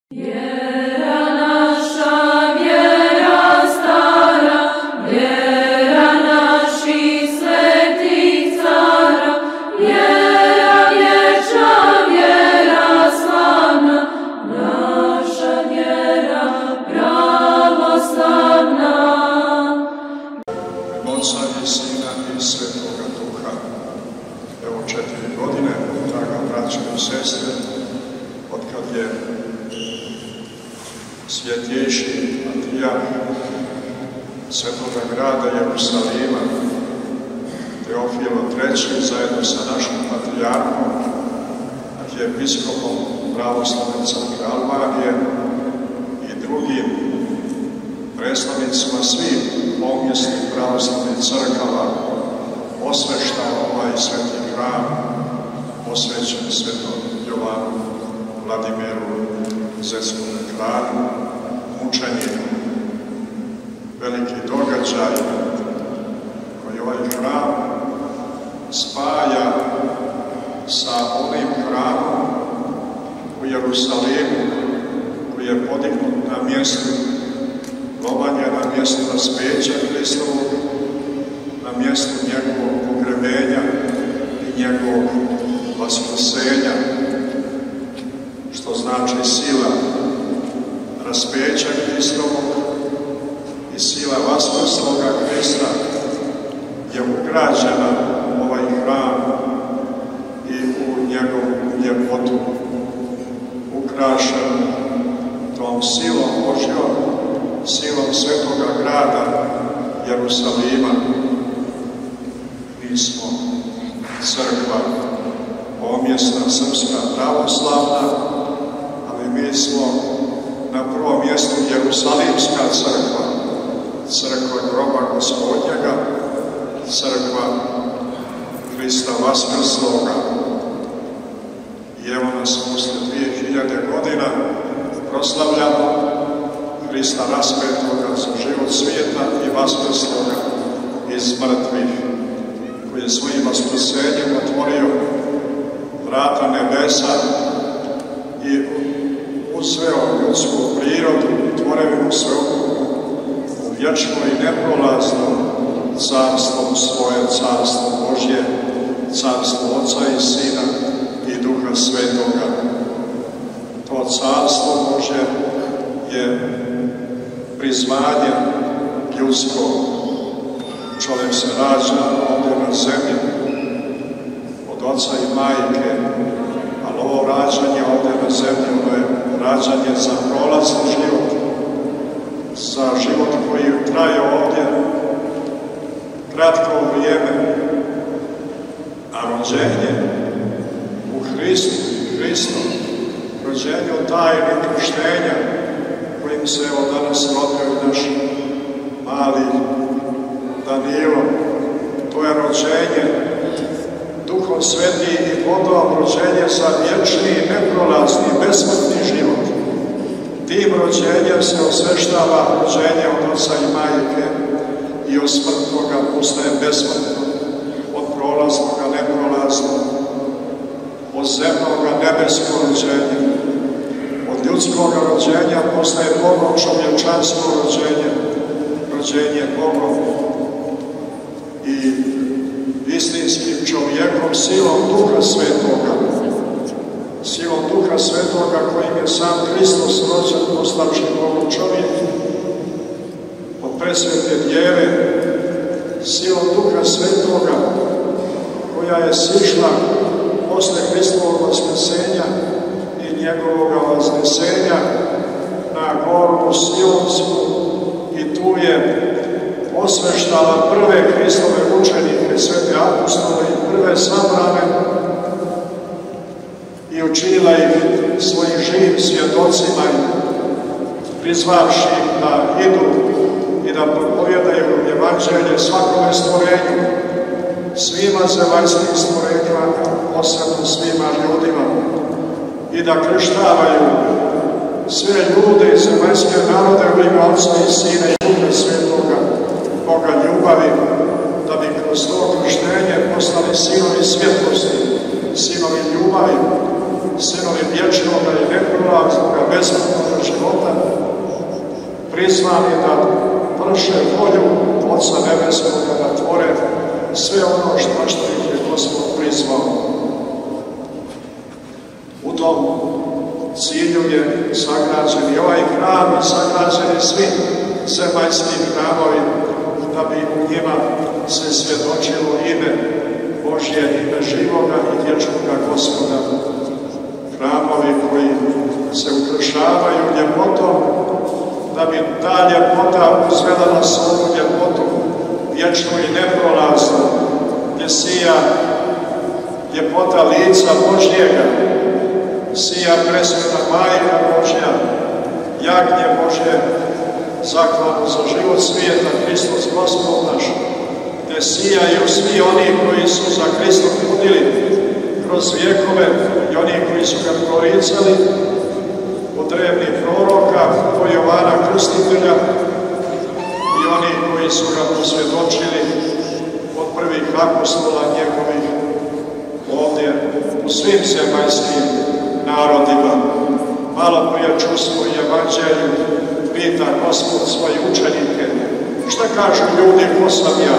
Svjetejši patrijarh Svetoga grada Jerusalima, Teofilo III, zajedno sa našim patrijarhom, arhijepiskopom Pravoslavne crkve Albanije i drugim predstavnicima svih pomjesnih pravoslavnih crkava, osveštao ovaj sveti hram posvećen svetom Jovanu Vladimiru Zetskom kralju, mučeniku. Veliki događaj koji ovaj hram spaja sa onim hramom u Jerusalimu koji je podignut na mjestu lobanja, na mjestu raspeća Hristovog, na mjestu njegovog pogrebenja i njegovog vaskrsenja, što znači sila raspeća Hristovog i sila vaskrsloga Hrista je ugrađena u ovaj hram i u njegovu ljepotu, ukrašen tom silom Božjom, silom svetoga grada Jerusalima. Mi smo crkva pomjesna, srpska, pravoslavna, ali mi smo na prvom mjestu Jerusalimska crkva, crkva groba Gospodnjega, crkva Hrista vaskrsloga. I evo nas posle 2000 godina proslavljamo Hrista raspetoga za život svijeta i vaskrsloga iz mrtvih, koji je svojim vaskrsenjem otvorio vrata nebesa i uzveo ljudsku prirodu i tvorevinu sveukupnu u vječno i neprolazno carstvo svoje, carstvo Božje, carstvo Oca i Sina i Duha Svetoga. To carstvo Božje je prizvanje ljudsko. Čovjek se rađa ovdje na zemlji od oca i majke, ali ovo rađanje ovdje na zemlji, ovo je rađanje za prolazni život, za život koji traje ovdje kratko vrijeme, a rođenje u Hristu, rođenje od tajne krštenja, kojim se evo danas rodio naš mali Danilo, to je rođenje Duhom Svetim i vodom, rođenje za vječni, neprolazni, besmrtni život. Tim rođenjem se osveštava rođenje od oca i majke i od smrtnoga postaje besmrtno, od prolaznoga neprolazno, od zemnoga nebesko rođenje, od ljudskoga rođenja postaje Bogom čovječansko rođenje, rođenje Bogom i istinskim čovjekom, silom Duha Svetoga, silom Duha Svetoga kojim je sam Hristos rođen, postavši Bogom čovjek, od presvete Djeve, silom Duha Svetoga koja je sišla posle Hristovog vaskrsenja i njegovog vaznesenja na goru Sionsku i tu je osveštala prve Hristove učenike, svete apostole i prve sabrane i učinila ih svojim živim svjedocima, prizvavši ih da idu i da propovjedaju evanđelje svakome stvorenju, svima zemaljskim stvorenjima, posebno svima ljudima, i da krštavaju sve ljude i zemaljske narode u ime Otca i Sina i Duha Svetoga, Boga ljubavi, da bi kroz to krštenje postali sinovi svjetlosti, sinovi ljubavi, sinovi vječnoga i neprolaznoga, besplatnog života, prizvani da vrše volju Oca Nebeskoga, da tvore sve ono što ih je Gospod prizvao. U tom cilju je sagrađen i ovaj hram i sagrađeni svi zemaljski hramovi, da bi u njima se svjedočilo ime Božje, ime živoga i vječnoga Gospoda. Hramovi koji se ukrašavaju ljepotom, da bi ta ljepota uzvela nas ovu ljepotu vječnu i neprolaznu, gdje sija ljepota lica Božjega, sija presveta Majka Božja, jagnje Božje, zaklanu za život svijeta, Hristos Gospod naš, gdje sijaju svi oni koji su za Hrista putili kroz vjekove i oni koji su ga proricali od drevnih proroka, od Jovana Krstitelja i oni koji su ga posvjedočili od prvih apostola njegovih ovdje u svim zemaljskim narodima. Malo prije čustvo i evanđelju pita Gospod svoje učenike, šta kažu ljudi, ko sam ja?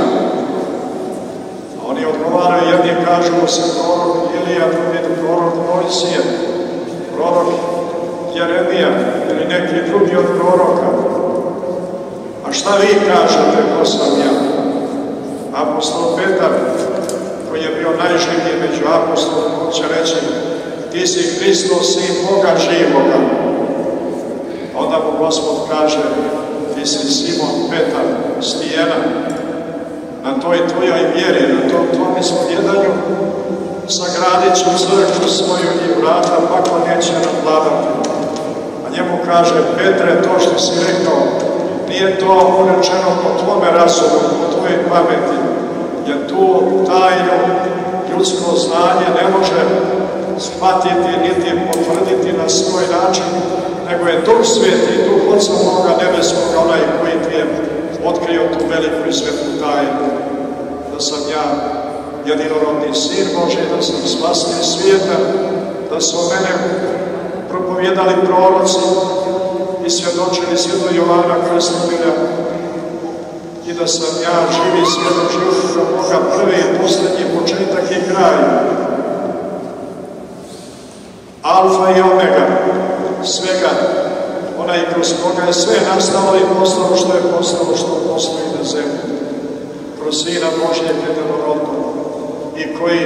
A oni odgovaraju, jedni kažu da se prorok Ilija, drugi prorok Mojsije, prorok Jeremija ili neki drugi od proroka. A šta vi kažete, ko sam ja? Apostol Petar, koji je bio najživlji među apostolima, on će reći, ti si Hristos, sin Boga živoga. Onda mu Gospod kaže, ti si Simon Petar, stijena. Na toj tvojoj vjeri, na tom tvom ispovjedanju, sagradit ću crkvu svoju i vrata pakla neće nadvladati. A njemu kaže, Petre, to što si rekao, nije to rečeno po tvome razumu, po tvojoj pameti, jer tu tajnu ljudsko znanje ne može shvatiti niti potvrditi na svoj način, nego je Duh Sveti, Duh Oca Boga Nebeskoga, onaj koji ti je otkrio tu veliku i svetu tajnu, da sam ja jedinorodni sin Božji, da sam spasitelj svijeta, da su o mene propovjedali proroci i svjedočili svjeto Jovana Krstitelja i da sam ja živi svjedok života Boga, prvi i posljednji, početak i kraj. Alfa i Omega, svega, onaj kroz koga je sve nastalo i postalo što je postalo, što postoji na zemlji. Kroz Sina Božjeg jedinorodnog i koji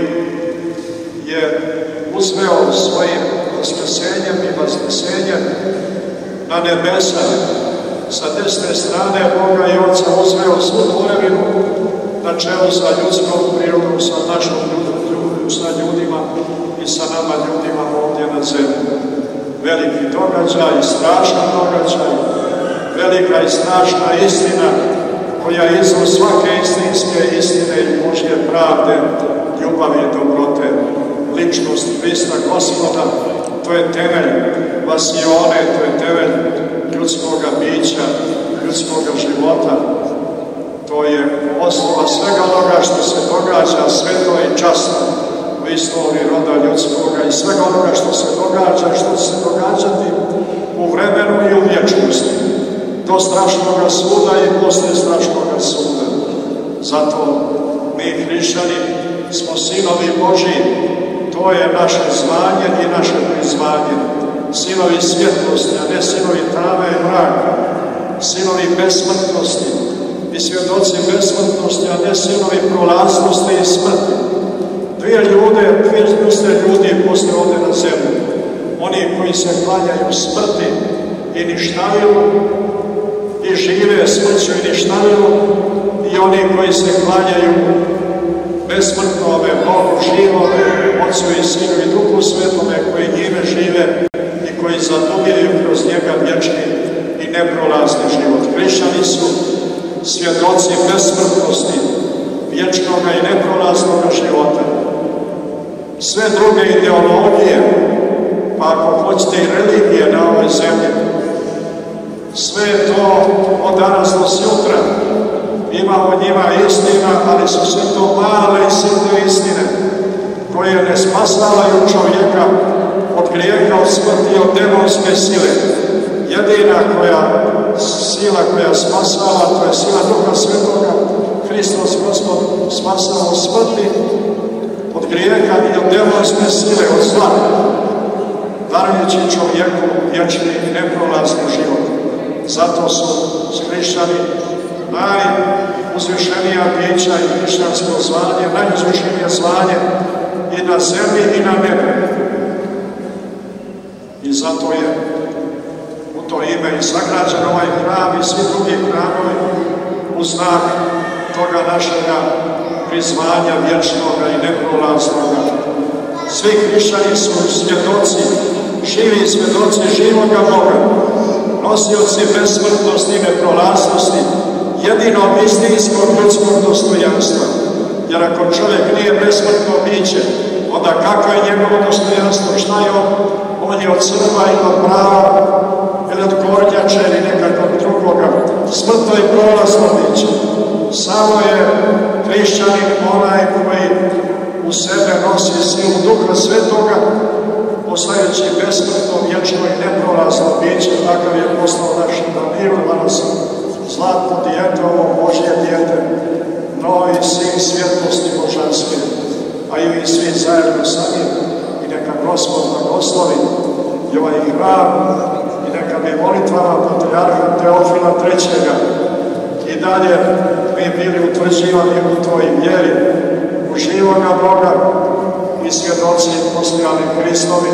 je uzveo svojim vaskrsenjem i vaskrsenjem na nebesa, sa desne strane Boga i Oca uzveo svu tvorevinu na čelu sa ljudskom prirodom, sa našom sa ljudima i sa nama ljudima ovdje na zemlji. Veliki događaj, strašan događaj, velika i strašna istina koja je izvor svake istinske istine i Božje pravde, ljubavi i dobrote, ličnost Hrista Gospoda, to je temelj vasione, to je temelj ljudskoga bića, ljudskoga života. To je osnova svega onoga što se događa sveto i časno u istoriji roda ljudskoga i svega onoga što se događa, što će se događati u vremenu i u vječnosti, do strašnoga suda i posle strašnoga suda. Zato mi hrišćani smo sinovi Božji, to je naše zvanje i naše prizvanje. Sinovi svjetlosti, a ne sinovi tame i mraka, sinovi besmrtnosti i svjedoci besmrtnosti, a ne sinovi prolaznosti i smrti. Dvije vrste ljudi postoje ovdje na zemlji. Oni koji se klanjaju smrti i ništavilu i žive smrću i ništavilu, i oni koji se klanjaju besmrtnome, Bogu živome, Otcu i Sinu i Duhu Svetome, koji njime žive i koji zadobijaju kroz njega vječni i neprolazni život. Hrišćani su svjedoci besmrtnosti, vječnoga i neprolaznog života. Sve druge ideologije, pa ako hoćete i religije na ovoj zemlji, sve to od danas do sutra. Ima od njima istina, ali su sve to male i sitne istine, koje ne spasavaju čovjeka od grijeha, od smrti, od demonske sve sile. Jedina sila koja spasava, to je sila Duha Svetoga. Hristos Gospod spasava od smrti, od grijeha i od demonske sile, od zla, darujući čovjeku vječni i neprolazni život. Zato su hrišćani najuzvišenija bića i hrišćansko zvanje, najuzvišenije zvanje i na zemlji i na nebu. I zato je u to ime i sagrađen ovaj hram i svi drugi hramovi u znak toga našega prizvanja vječnoga i neprolaznoga. Svi hrišćani su svjedoci, živi svjedoci živoga Boga, nosioci besmrtnosti i neprolaznosti, jedinog istinskog ljudskog dostojanstva. Jer ako čovjek nije besmrtno biće, onda kako je njegovo dostojanstvo? Šta je on? On je od crva ili od prava, ili od kornjača ili nekakvog drugoga. Smrtno i prolazno biće. Samo je hrišćanin onaj koji u sebe nosi silu Duha Svetoga, postajući besmrtno, vječno i neprolazno biće, takav je poslao naš Danilo danas, zlatno dijete, ovo Božje dijete, novi sin svjetlosti božanske, a i vi svi zajedno sa njim, i neka Gospod blagoslovi i ovaj hram, i neka bi molitvama patrijarha Teofila III. I dalje mi bili utvrđivani u toj vjeri, u živoga Boga i svjedoci postojali Hristovi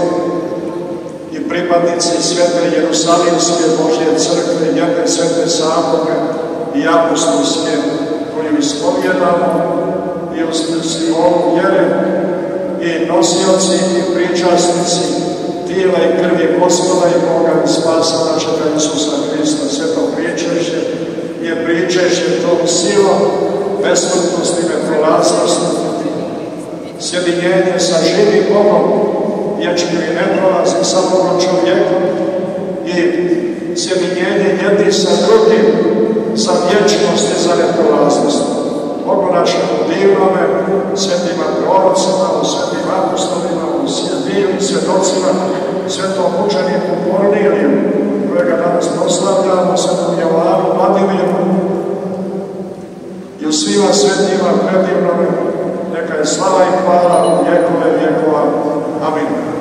i pripadnici svete Jerusalimske Božje crkve, jedne svete sabore i apostolske, koju ispovjedamo i u simbolu vjere i nosioci i pričasnici tijela i krvi Gospoda i Boga i spasa našega Isusa Hrista. Sve to pričešće je pričešće tom silom besmrtnosti i neprolaznosti, sjedinjenje sa živim Bogom, vječnim i neprolaznim sa Bogom čovjekom i sjedinjenje jedni sa drugim za vječnost i za neprolaznost. Bogu našemu divnome, svetima prorocima, u svetim apostolima, u divnim svjedocima, svetom učeniku Korniliju, kojega danas proslavljamo, svetom Jovanu Vladimiru, i u svima svetima predivnome, neka je slava i hvala u vjekove vjekova. Amin.